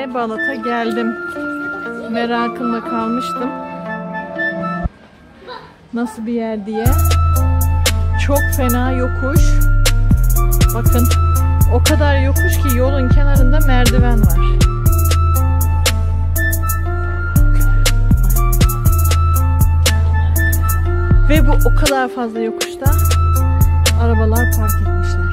Balat'a geldim. Merakımla kalmıştım. Nasıl bir yer diye. Çok fena yokuş. Bakın, o kadar yokuş ki yolun kenarında merdiven var. Ve bu o kadar fazla yokuşta arabalar park etmişler.